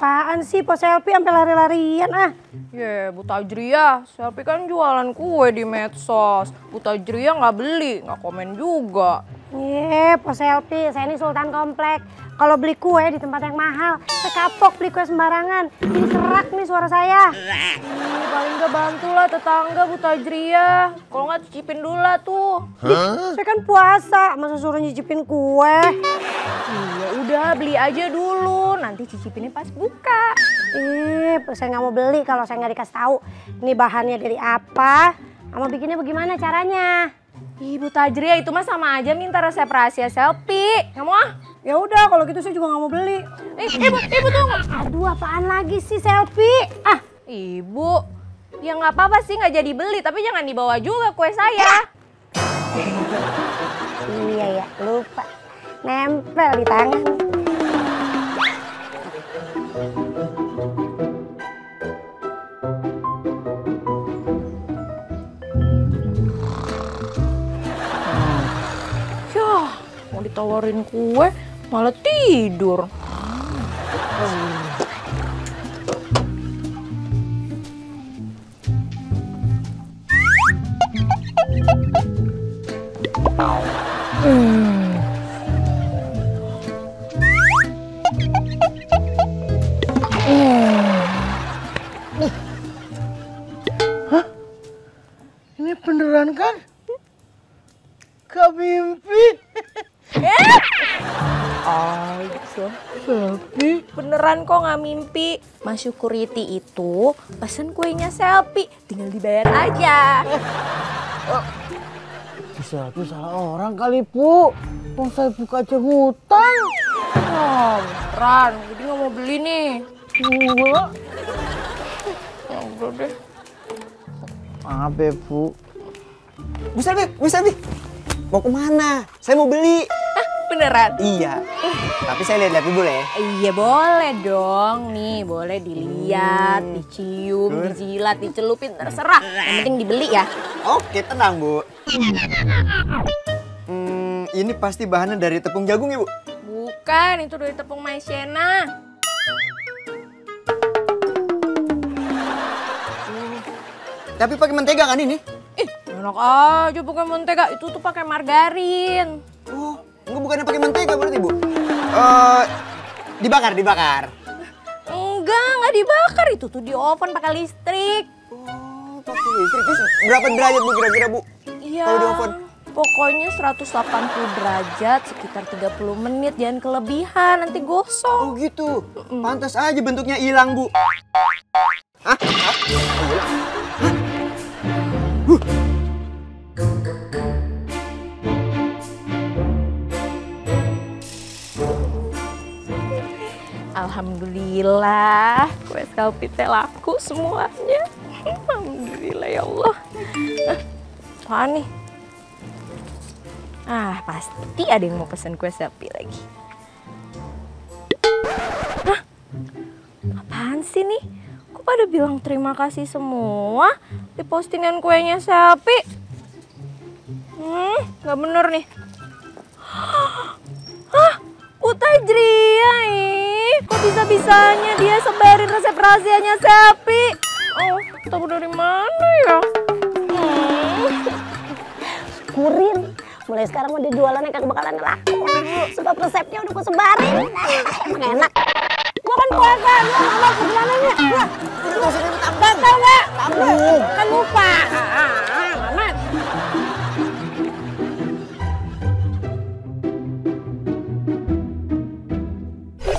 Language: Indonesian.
apaan sih pos selfie sampai lari-larian ah? Bu Tajriah, selfie kan jualan kue di medsos. Bu Tajriah nggak beli, nggak komen juga. Pos selfie, saya ini Sultan Komplek. Kalau beli kue di tempat yang mahal, saya kapok beli kue sembarangan. Ini serak nih suara saya. Paling nggak bantulah tetangga Bu Tajriah. Kalau nggak cicipin dulu lah tuh. Saya kan puasa, masa suruh nyicipin kue? Ya udah beli aja dulu, nanti cicipinnya pas buka. Saya nggak mau beli kalau saya nggak dikasih tahu. Ini bahannya dari apa, sama bikinnya bagaimana caranya. Ibu Tajriah itu mah sama aja minta resep rahasia selfie. Nggak mau ah? Ya udah kalau gitu saya juga nggak mau beli. Ibu tunggu. Aduh apaan lagi sih selfie? Ah, Ibu, ya nggak apa-apa sih nggak jadi beli, tapi jangan dibawa juga kue saya. Iya ya, lupa. Nempel di tangan. Yah, mau ditawarin kue malah tidur. Hah? Ini beneran kan? Gak mimpi. Selfie? Beneran kok nggak mimpi. Mas Syukuriti itu pesen kuenya selfie, tinggal dibayar aja. Selfie salah orang kali, Bu. Mau saya buka aja ngutang. Beneran, jadi nggak mau beli nih. Dua. Ya udah deh. Maaf ya, Bu. Bu Selvi, mau kemana? Saya mau beli. Beneran? Iya, tapi saya lihat-lihat dulu ya. Iya boleh dong, nih boleh dilihat, dicium, dijilat, dicelupin, terserah. Yang penting dibeli ya. Oke, tenang Bu. Ini pasti bahannya dari tepung jagung ya Bu? Bukan, itu dari tepung maizena. Tapi pakai mentega kan ini? Ih, enak aja pakai mentega, itu tuh pakai margarin. Oh, bukannya pakai mentega berarti Bu? Dibakar. Enggak dibakar, itu tuh di oven pakai listrik. Oh, pakai listrik. Terus berapa derajat Bu kira-kira Bu? Iya. Kalau di oven? Pokoknya 180 derajat sekitar 30 menit, jangan kelebihan, nanti gosong. Oh gitu. Pantas aja bentuknya hilang Bu. Hah? Oh, hilang. Alhamdulillah, kue selfie teh laku semuanya. Alhamdulillah ya Allah. Apaan nih? Pasti ada yang mau pesen kue selfie lagi. Apaan sih nih? Kok pada bilang terima kasih semua di postingan kuenya selfie? Nggak bener nih. Bu Tajriah, kok bisa-bisanya dia sebarin resep rahasianya selfie? Oh, tahu dari mana ya? Syukurin. Mulai sekarang udah jualannya kagak bakalan laku. Sebab resepnya udah gue sebarin. Emang enak. Gue kan puasa, gue gak mau gimana